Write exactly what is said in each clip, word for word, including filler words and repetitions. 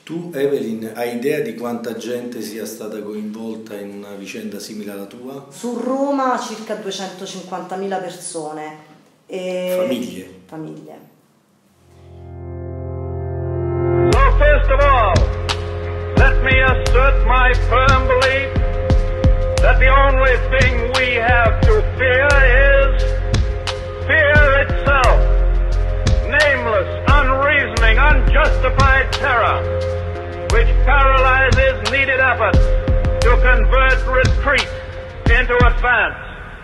Tu, Evelyn, hai idea di quanta gente sia stata coinvolta in una vicenda simile alla tua? Su Roma circa duecentocinquantamila persone. E... Famiglie. Famiglie. So first of all, let me assert my firm belief that the only thing we have to fear is fear itself. Nameless, unreasoning, unjustified terror, which paralyzes needed effort to convert retreat into advance.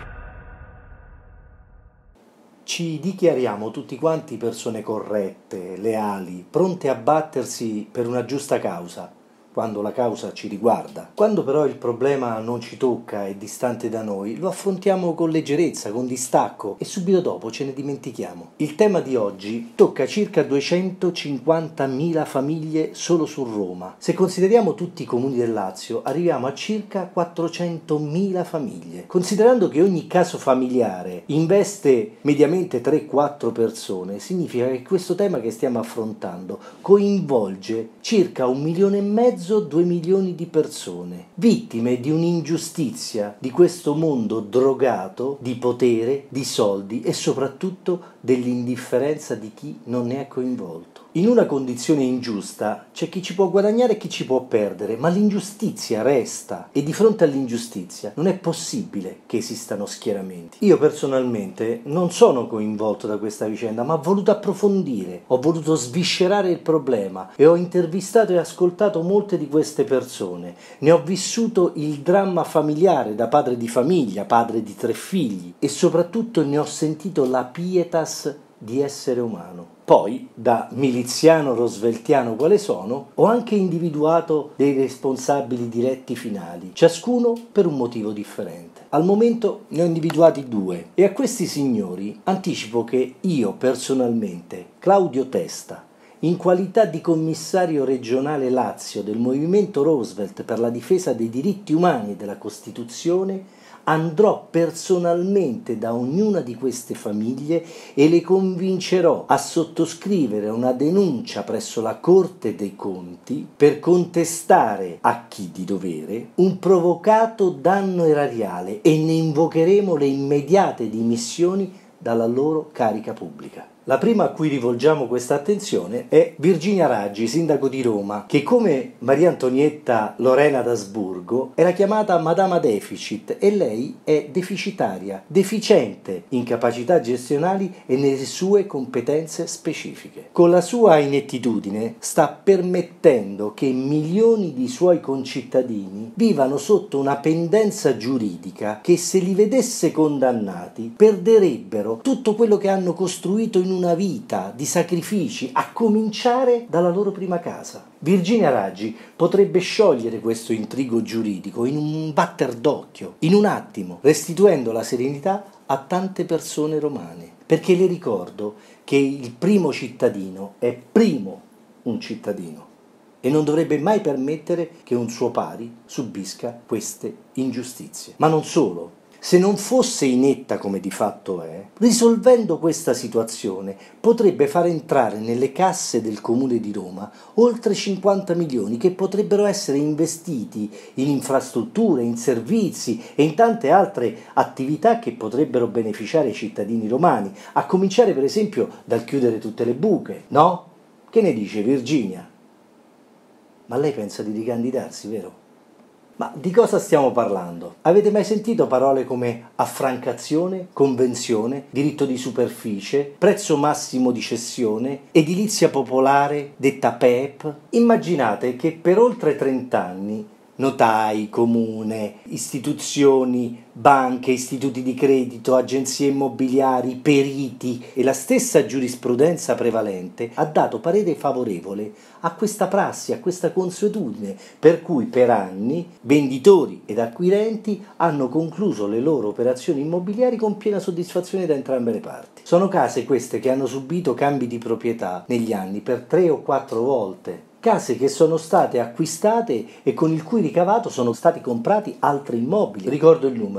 Ci dichiariamo tutti quanti persone corrette, leali, pronte a battersi per una giusta causa, quando la causa ci riguarda. Quando però il problema non ci tocca, è distante da noi, lo affrontiamo con leggerezza, con distacco e subito dopo ce ne dimentichiamo. Il tema di oggi tocca circa duecentocinquantamila famiglie solo su Roma. Se consideriamo tutti i comuni del Lazio, arriviamo a circa quattrocentomila famiglie. Considerando che ogni caso familiare investe mediamente tre quattro persone, significa che questo tema che stiamo affrontando coinvolge circa un milione e mezzo due milioni di persone, vittime di un'ingiustizia di questo mondo drogato di potere, di soldi e soprattutto dell'indifferenza di chi non ne è coinvolto. In una condizione ingiusta c'è chi ci può guadagnare e chi ci può perdere, ma l'ingiustizia resta e di fronte all'ingiustizia non è possibile che esistano schieramenti. Io personalmente non sono coinvolto da questa vicenda, ma ho voluto approfondire, ho voluto sviscerare il problema e ho intervistato e ascoltato molte di queste persone. Ne ho vissuto il dramma familiare da padre di famiglia, padre di tre figli e soprattutto ne ho sentito la pietas di essere umano. Poi, da miliziano rooseveltiano quale sono, ho anche individuato dei responsabili diretti finali, ciascuno per un motivo differente. Al momento ne ho individuati due e a questi signori anticipo che io personalmente, Claudio Testa, in qualità di commissario regionale Lazio del Movimento Roosevelt per la difesa dei diritti umani e della Costituzione, andrò personalmente da ognuna di queste famiglie e le convincerò a sottoscrivere una denuncia presso la Corte dei Conti per contestare a chi di dovere un provocato danno erariale e ne invocheremo le immediate dimissioni dalla loro carica pubblica. La prima a cui rivolgiamo questa attenzione è Virginia Raggi, sindaco di Roma, che come Maria Antonietta Lorena d'Asburgo era chiamata Madama Deficit e lei è deficitaria, deficiente in capacità gestionali e nelle sue competenze specifiche. Con la sua inettitudine sta permettendo che milioni di suoi concittadini vivano sotto una pendenza giuridica che se li vedesse condannati perderebbero tutto quello che hanno costruito in una vita di sacrifici, a cominciare dalla loro prima casa. Virginia Raggi potrebbe sciogliere questo intrigo giuridico in un batter d'occhio, in un attimo, restituendo la serenità a tante persone romane. Perché le ricordo che il primo cittadino è primo un cittadino e non dovrebbe mai permettere che un suo pari subisca queste ingiustizie. Ma non solo. Se non fosse inetta come di fatto è, risolvendo questa situazione potrebbe far entrare nelle casse del Comune di Roma oltre cinquanta milioni che potrebbero essere investiti in infrastrutture, in servizi e in tante altre attività che potrebbero beneficiare i cittadini romani, a cominciare per esempio dal chiudere tutte le buche, no? Che ne dice Virginia? Ma lei pensa di ricandidarsi, vero? Ma di cosa stiamo parlando? Avete mai sentito parole come affrancazione, convenzione, diritto di superficie, prezzo massimo di cessione, edilizia popolare, detta P E P? Immaginate che per oltre trent'anni notai, comune, istituzioni, banche, istituti di credito, agenzie immobiliari, periti e la stessa giurisprudenza prevalente ha dato parere favorevole a questa prassi, a questa consuetudine, per cui per anni venditori ed acquirenti hanno concluso le loro operazioni immobiliari con piena soddisfazione da entrambe le parti. Sono case queste che hanno subito cambi di proprietà negli anni per tre o quattro volte. Case che sono state acquistate e con il cui ricavato sono stati comprati altri immobili. Ricordo il numero: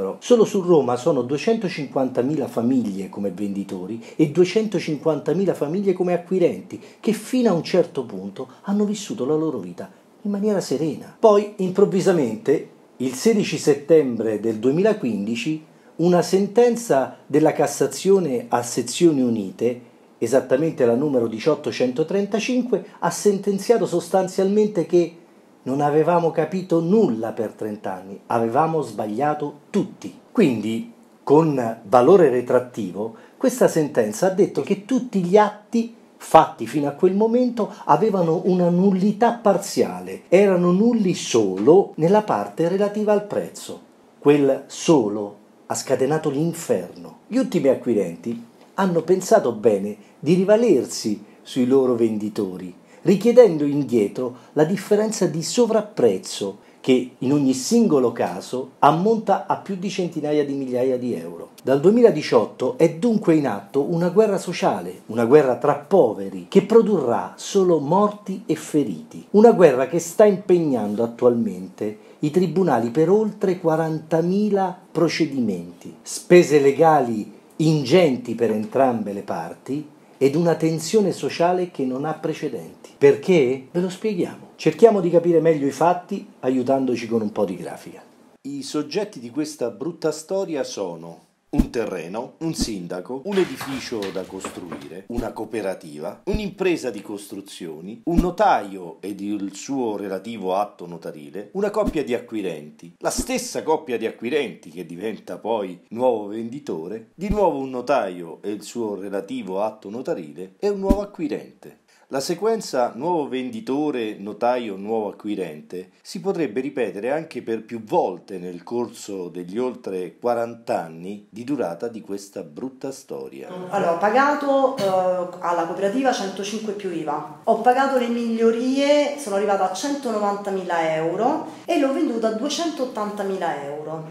numero. Solo su Roma sono duecentocinquantamila famiglie come venditori e duecentocinquantamila famiglie come acquirenti, che fino a un certo punto hanno vissuto la loro vita in maniera serena. Poi, improvvisamente, il sedici settembre del duemilaquindici, una sentenza della Cassazione a sezioni unite, esattamente la numero diciottocentotrentacinque, ha sentenziato sostanzialmente che non avevamo capito nulla per trent'anni, avevamo sbagliato tutti. Quindi, con valore retrattivo, questa sentenza ha detto che tutti gli atti fatti fino a quel momento avevano una nullità parziale, erano nulli solo nella parte relativa al prezzo. Quel solo ha scatenato l'inferno. Gli ultimi acquirenti hanno pensato bene di rivalersi sui loro venditori, richiedendo indietro la differenza di sovrapprezzo che in ogni singolo caso ammonta a più di centinaia di migliaia di euro. Dal duemiladiciotto è dunque in atto una guerra sociale, una guerra tra poveri, che produrrà solo morti e feriti. Una guerra che sta impegnando attualmente i tribunali per oltre quarantamila procedimenti, spese legali ingenti per entrambe le parti ed una tensione sociale che non ha precedenti. Perché? Ve lo spieghiamo. Cerchiamo di capire meglio i fatti aiutandoci con un po' di grafica. I soggetti di questa brutta storia sono un terreno, un sindaco, un edificio da costruire, una cooperativa, un'impresa di costruzioni, un notaio ed il suo relativo atto notarile, una coppia di acquirenti, la stessa coppia di acquirenti che diventa poi nuovo venditore, di nuovo un notaio e il suo relativo atto notarile e un nuovo acquirente. La sequenza nuovo venditore, notaio, nuovo acquirente si potrebbe ripetere anche per più volte nel corso degli oltre quaranta anni di durata di questa brutta storia. Allora, ho pagato eh, alla cooperativa centocinque più I V A, ho pagato le migliorie, sono arrivata a centonovantamila euro e l'ho venduta a duecentoottantamila euro.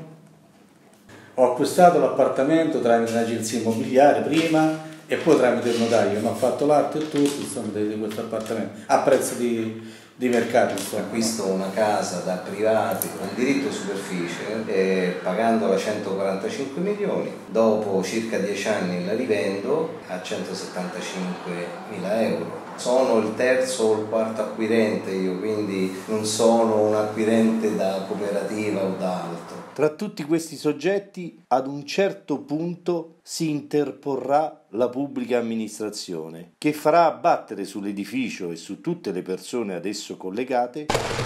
Ho acquistato l'appartamento tramite un'agenzia immobiliare prima e poi tramite il notario, mi ha fatto l'atto e tutto, insomma, di questo appartamento a prezzo di, di mercato. Insomma. Acquisto una casa da privati con diritto di superficie eh, pagandola centoquarantacinque milioni, dopo circa dieci anni la rivendo a centosettantacinquemila euro. Sono il terzo o il quarto acquirente io, quindi non sono un acquirente da cooperativa o da altro. Tra tutti questi soggetti, ad un certo punto si interporrà la pubblica amministrazione, che farà abbattere sull'edificio e su tutte le persone ad esso collegate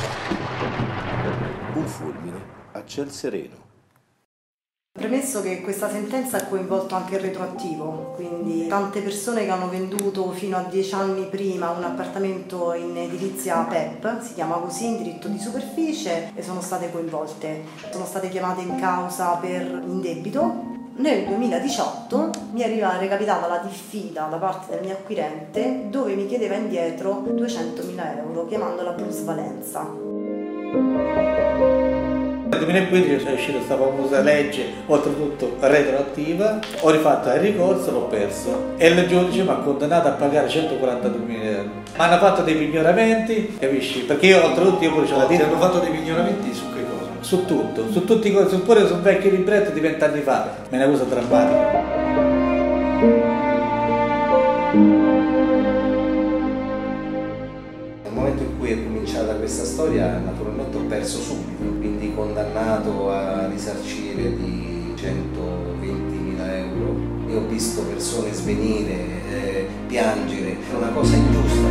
un fulmine a ciel sereno. Premesso che questa sentenza ha coinvolto anche il retroattivo, quindi tante persone che hanno venduto fino a dieci anni prima un appartamento in edilizia P E P, si chiama così, in diritto di superficie, e sono state coinvolte. Sono state chiamate in causa per indebito. Nel duemiladiciotto mi è recapitata la diffida da parte del mio acquirente dove mi chiedeva indietro duecentomila euro chiamandola plusvalenza. Nel duemilaquindici è uscita questa famosa legge, oltretutto retroattiva, ho rifatto il ricorso, l'ho perso e il giudice mi ha condannato a pagare centoquarantaduemila euro. Mi hanno fatto dei pignoramenti, capisci? Perché io oltretutto io pure c'ho la Ti hanno fatto dei pignoramenti su che cosa? Su tutto, su tutti i cose, pure sul vecchio libretto di vent'anni fa, me ne uso drammatica. Nel momento in cui è cominciata questa storia naturalmente ho perso subito, quindi condannato a risarcire di centoventimila euro e ho visto persone svenire, eh, piangere, è una cosa ingiusta.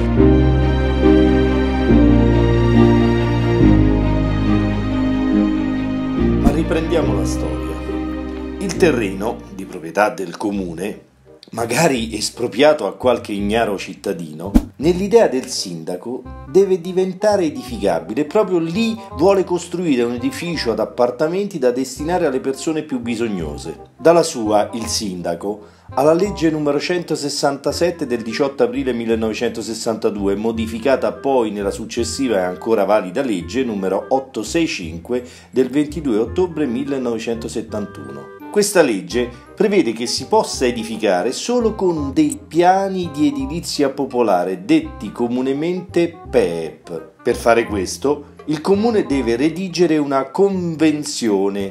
Ma riprendiamo la storia. Il terreno, di proprietà del comune, magari espropriato a qualche ignaro cittadino, nell'idea del sindaco deve diventare edificabile e proprio lì vuole costruire un edificio ad appartamenti da destinare alle persone più bisognose. Dalla sua, il sindaco, alla legge numero centosessantasette del diciotto aprile millenovecentosessantadue, modificata poi nella successiva e ancora valida legge numero ottocentosessantacinque del ventidue ottobre millenovecentosettantuno. Questa legge prevede che si possa edificare solo con dei piani di edilizia popolare, detti comunemente P E P. Per fare questo, il comune deve redigere una convenzione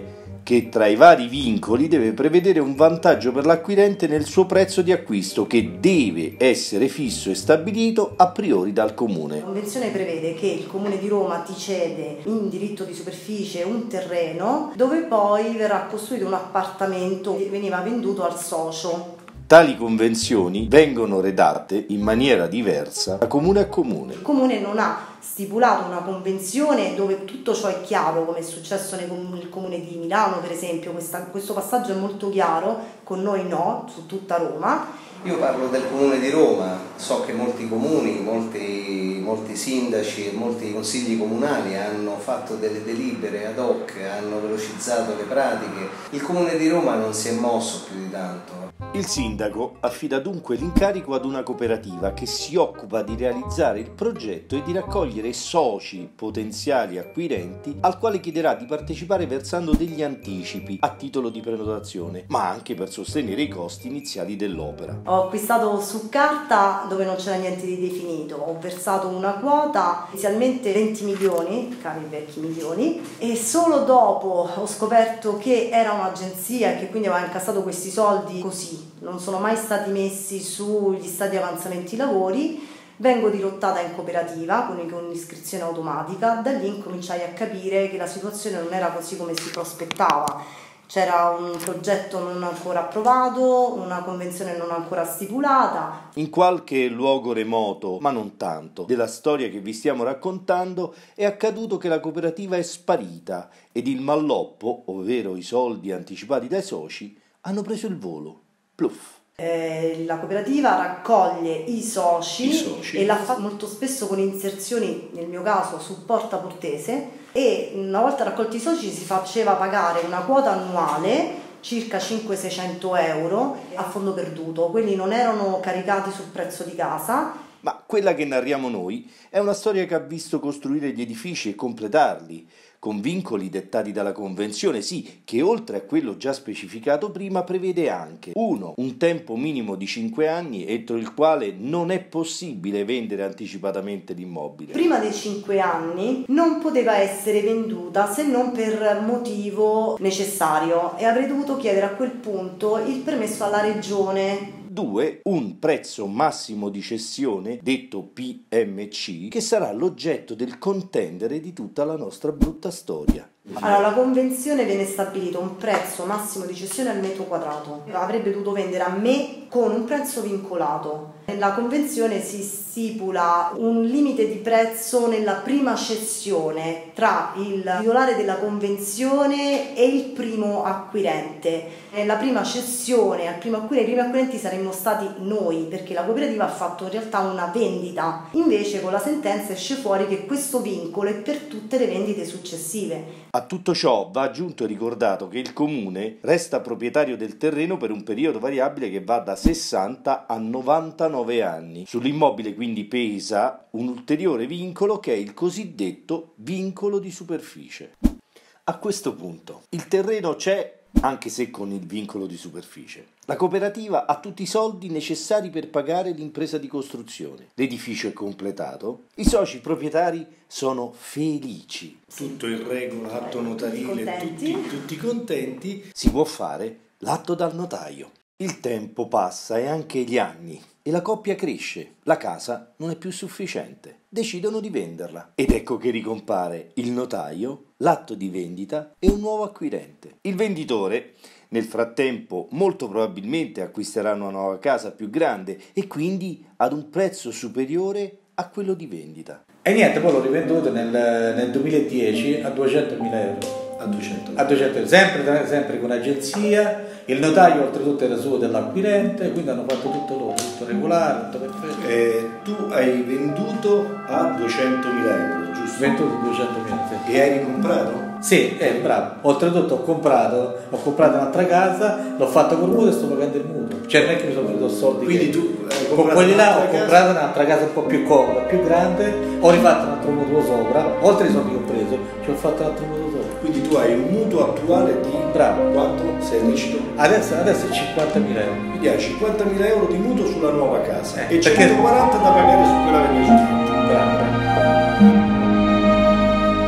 che tra i vari vincoli deve prevedere un vantaggio per l'acquirente nel suo prezzo di acquisto, che deve essere fisso e stabilito a priori dal Comune. La Convenzione prevede che il Comune di Roma ti cede in diritto di superficie un terreno dove poi verrà costruito un appartamento che veniva venduto al socio. Tali convenzioni vengono redatte in maniera diversa da comune a comune. Il Comune non ha stipulato una convenzione dove tutto ciò è chiaro, come è successo nel Comune di Milano per esempio. Questa, questo passaggio è molto chiaro, con noi no, su tutta Roma. Io parlo del Comune di Roma, so che molti comuni, molti, molti sindaci e molti consigli comunali hanno fatto delle delibere ad hoc, hanno velocizzato le pratiche. Il Comune di Roma non si è mosso più di tanto. Il sindaco affida dunque l'incarico ad una cooperativa che si occupa di realizzare il progetto e di raccogliere soci potenziali acquirenti, al quale chiederà di partecipare versando degli anticipi a titolo di prenotazione, ma anche per sostenere i costi iniziali dell'opera. Ho acquistato su carta dove non c'era niente di definito, ho versato una quota, inizialmente venti milioni, cari vecchi milioni, e solo dopo ho scoperto che era un'agenzia e che quindi aveva incassato questi soldi così, non sono mai stati messi sugli stati di avanzamenti lavori. Vengo dirottata in cooperativa con un'iscrizione automatica, da lì incominciai a capire che la situazione non era così come si prospettava. C'era un progetto non ancora approvato, una convenzione non ancora stipulata. In qualche luogo remoto, ma non tanto, della storia che vi stiamo raccontando, è accaduto che la cooperativa è sparita ed il malloppo, ovvero i soldi anticipati dai soci, hanno preso il volo. Pluff. Eh, la cooperativa raccoglie i soci, I soci e la fa molto spesso con inserzioni, nel mio caso su Porta Portese, e una volta raccolti i soci si faceva pagare una quota annuale, circa cinquecento-seicento euro, a fondo perduto. Quelli non erano caricati sul prezzo di casa. Ma quella che narriamo noi è una storia che ha visto costruire gli edifici e completarli, con vincoli dettati dalla Convenzione, sì, che oltre a quello già specificato prima prevede anche uno Un tempo minimo di cinque anni entro il quale non è possibile vendere anticipatamente l'immobile. Prima dei cinque anni non poteva essere venduta se non per motivo necessario e avrei dovuto chiedere a quel punto il permesso alla regione. Due Un prezzo massimo di cessione, detto P M C, che sarà l'oggetto del contendere di tutta la nostra brutta storia. Allora, la convenzione viene stabilito un prezzo massimo di cessione al metro quadrato. Avrebbe dovuto vendere a me con un prezzo vincolato. Nella convenzione si stipula un limite di prezzo nella prima cessione tra il titolare della convenzione e il primo acquirente. Nella prima cessione al primo acquirente, i primi acquirenti saremmo stati noi, perché la cooperativa ha fatto in realtà una vendita. Invece con la sentenza esce fuori che questo vincolo è per tutte le vendite successive. A tutto ciò va aggiunto e ricordato che il Comune resta proprietario del terreno per un periodo variabile che va da sessanta a novantanove anni. Sull'immobile quindi pesa un ulteriore vincolo che è il cosiddetto vincolo di superficie. A questo punto il terreno c'è, anche se con il vincolo di superficie. La cooperativa ha tutti i soldi necessari per pagare l'impresa di costruzione. L'edificio è completato, i soci proprietari sono felici. Tutto in regola, atto notarile, Contenti. tutti, tutti contenti. Si può fare l'atto dal notaio. Il tempo passa e anche gli anni e la coppia cresce. La casa non è più sufficiente. Decidono di venderla. Ed ecco che ricompare il notaio, l'atto di vendita e un nuovo acquirente. Il venditore, nel frattempo, molto probabilmente acquisterà una nuova casa più grande e quindi ad un prezzo superiore a quello di vendita. E niente, poi l'ho rivenduto nel, nel duemiladieci a duecentomila euro. A duecento. A duecento euro, sempre, sempre con agenzia. Il notaio oltretutto era suo dell'acquirente, quindi hanno fatto tutto loro, tutto regolare, tutto perfetto. Eh, tu hai venduto a duecentomila euro, giusto? Venduto duecentomila, sì. E hai ricomprato? Sì, eh, bravo. Oltretutto ho comprato, ho comprato un'altra casa, l'ho fatta col mutuo e sto pagando il mutuo. Cioè non è che mi sono preso soldi. Quindi che... tu hai con comprato quelli là ho un'altra comprato un'altra casa un po' più comoda, più grande, ho rifatto un altro mutuo sopra, oltre ai soldi che ho preso, ci ho fatto un altro mutuo sopra. Quindi tu hai un mutuo attuale di Bravo. quanto? Sei lecito? Adesso, adesso è cinquantamila euro. Quindi hai cinquantamila euro di mutuo sulla nuova casa Eh, e perché- centoquaranta da pagare su quella che mi hai Bravo, bravo. Le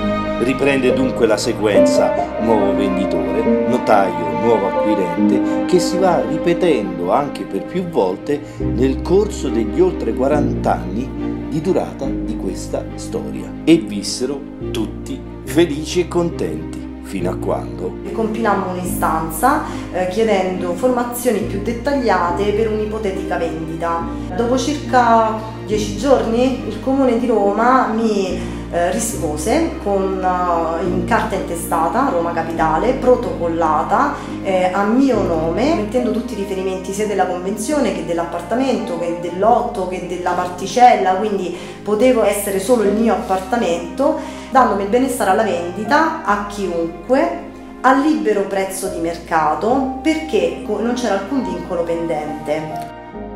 Riprende dunque la sequenza nuovo venditore, notaio, nuovo acquirente, che si va ripetendo anche per più volte nel corso degli oltre quaranta anni di durata di questa storia. E vissero tutti felici e contenti, fino a quando compilammo un'istanza eh, chiedendo informazioni più dettagliate per un'ipotetica vendita. Dopo circa dieci giorni il Comune di Roma mi eh, rispose con, uh, in carta intestata, Roma Capitale, protocollata eh, a mio nome, mettendo tutti i riferimenti sia della convenzione che dell'appartamento, che del lotto, che della particella, quindi potevo essere solo il mio appartamento, dandomi il benestare alla vendita a chiunque a libero prezzo di mercato, perché non c'era alcun vincolo pendente.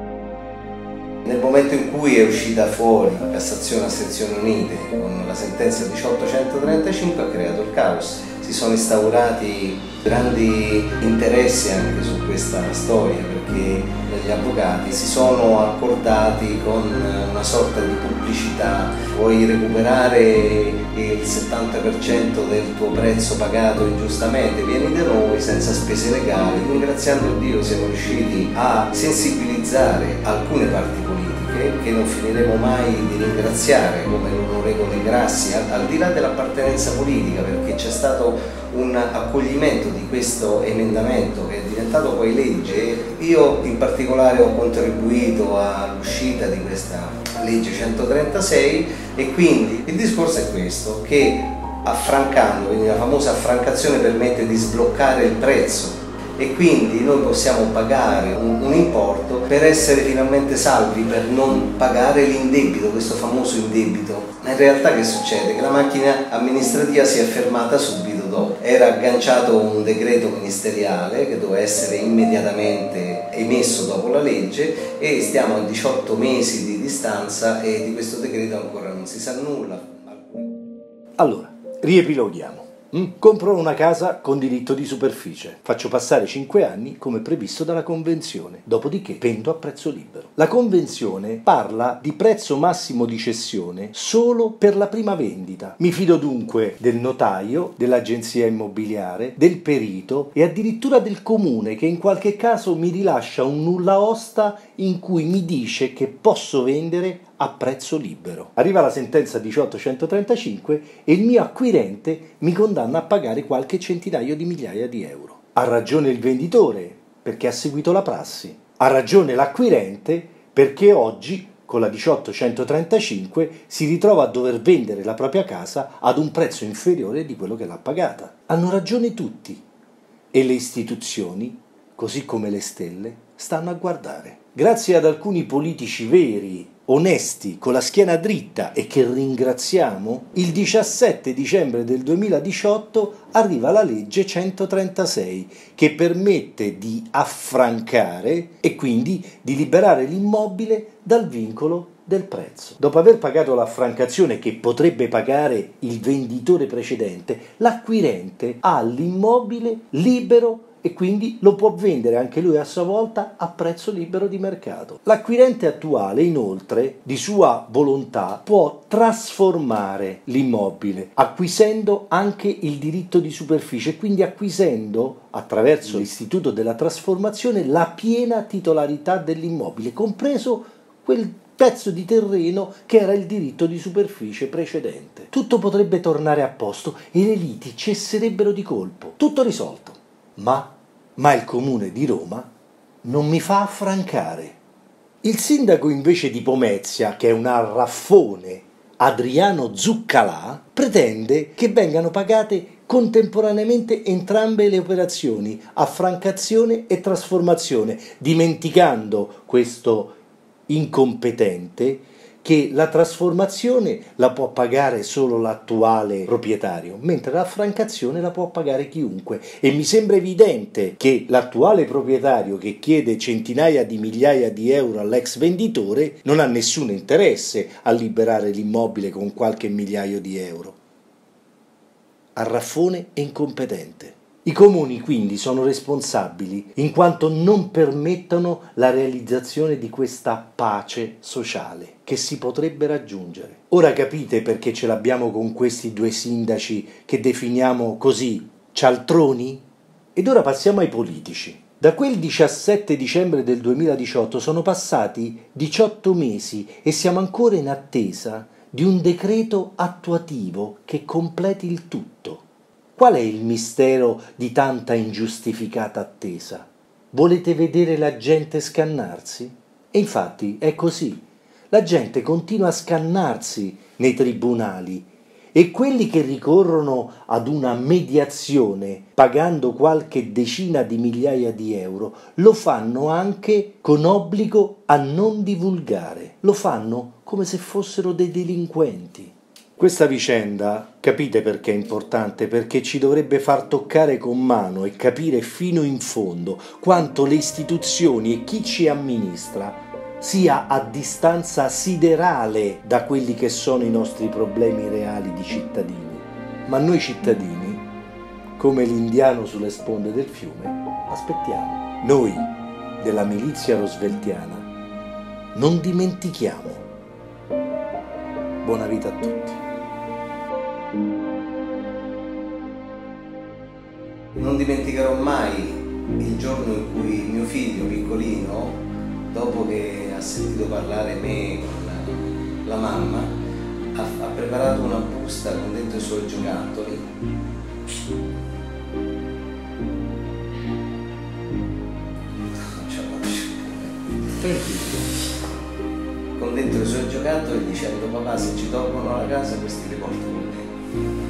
Nel momento in cui è uscita fuori la Cassazione a sezioni unite con la sentenza diciottocentotrentacinque, ha creato il caos. Si sono instaurati grandi interessi anche su questa storia, perché gli avvocati si sono accordati con una sorta di pubblicità: vuoi recuperare il settanta per cento del tuo prezzo pagato ingiustamente, vieni da noi senza spese legali. Ringraziando Dio siamo riusciti a sensibilizzare alcune parti politiche che non finiremo mai di ringraziare, come l'onorevole Grassi, al di là dell'appartenenza politica, perché c'è stato un accoglimento di questo emendamento che è diventato poi legge. Io in particolare ho contribuito all'uscita di questa legge centotrentasei, e quindi il discorso è questo, che affrancando, quindi la famosa affrancazione permette di sbloccare il prezzo, e quindi noi possiamo pagare un, un importo per essere finalmente salvi, per non pagare l'indebito, questo famoso indebito. Ma in realtà che succede? Che la macchina amministrativa si è fermata subito dopo. Era agganciato un decreto ministeriale che doveva essere immediatamente emesso dopo la legge, e stiamo a diciotto mesi di distanza e di questo decreto ancora non si sa nulla. Allora, riepiloghiamo. Mm? Compro una casa con diritto di superficie, faccio passare cinque anni come previsto dalla convenzione, dopodiché vendo a prezzo libero. La convenzione parla di prezzo massimo di cessione solo per la prima vendita. Mi fido dunque del notaio, dell'agenzia immobiliare, del perito e addirittura del comune, che in qualche caso mi rilascia un nulla osta in cui mi dice che posso vendere a prezzo libero. Arriva la sentenza diciottocentotrentacinque e il mio acquirente mi condanna a pagare qualche centinaio di migliaia di euro. Ha ragione il venditore, perché ha seguito la prassi. Ha ragione l'acquirente, perché oggi con la diciottocentotrentacinque si ritrova a dover vendere la propria casa ad un prezzo inferiore di quello che l'ha pagata. Hanno ragione tutti, e le istituzioni, così come le stelle, stanno a guardare. Grazie ad alcuni politici veri, onesti, con la schiena dritta, e che ringraziamo, il diciassette dicembre del duemiladiciotto arriva la legge centotrentasei, che permette di affrancare e quindi di liberare l'immobile dal vincolo del prezzo. Dopo aver pagato l'affrancazione che potrebbe pagare il venditore precedente, l'acquirente ha l'immobile libero e quindi lo può vendere anche lui a sua volta a prezzo libero di mercato. L'acquirente attuale, inoltre, di sua volontà, può trasformare l'immobile, acquisendo anche il diritto di superficie, quindi acquisendo, attraverso l'istituto della trasformazione, la piena titolarità dell'immobile, compreso quel pezzo di terreno che era il diritto di superficie precedente. Tutto potrebbe tornare a posto e le liti cesserebbero di colpo. Tutto risolto. Ma, ma il Comune di Roma non mi fa affrancare. Il sindaco invece di Pomezia, che è un arraffone, Adriano Zuccalà, pretende che vengano pagate contemporaneamente entrambe le operazioni, affrancazione e trasformazione, dimenticando questo incompetente che la trasformazione la può pagare solo l'attuale proprietario, mentre l'affrancazione la può pagare chiunque. E mi sembra evidente che l'attuale proprietario, che chiede centinaia di migliaia di euro all'ex venditore, non ha nessun interesse a liberare l'immobile con qualche migliaio di euro. Arraffone e incompetente. I comuni quindi sono responsabili in quanto non permettono la realizzazione di questa pace sociale che si potrebbe raggiungere. Ora capite perché ce l'abbiamo con questi due sindaci che definiamo così cialtroni? Ed ora passiamo ai politici. Da quel diciassette dicembre del duemiladiciotto sono passati diciotto mesi e siamo ancora in attesa di un decreto attuativo che completi il tutto. Qual è il mistero di tanta ingiustificata attesa? Volete vedere la gente scannarsi? E infatti è così. La gente continua a scannarsi nei tribunali e quelli che ricorrono ad una mediazione pagando qualche decina di migliaia di euro lo fanno anche con obbligo a non divulgare. Lo fanno come se fossero dei delinquenti. Questa vicenda, capite perché è importante? Perché ci dovrebbe far toccare con mano e capire fino in fondo quanto le istituzioni e chi ci amministra sia a distanza siderale da quelli che sono i nostri problemi reali di cittadini. Ma noi cittadini, come l'indiano sulle sponde del fiume, aspettiamo. Noi, della milizia rooseveltiana, non dimentichiamo. Buona vita a tutti. Non dimenticherò mai il giorno in cui mio figlio piccolino, dopo che ha sentito parlare me con la, la mamma, ha, ha preparato una busta con dentro i suoi giocattoli. Con dentro i suoi giocattoli dicendo: papà, se ci tolgono la casa questi li porto con me.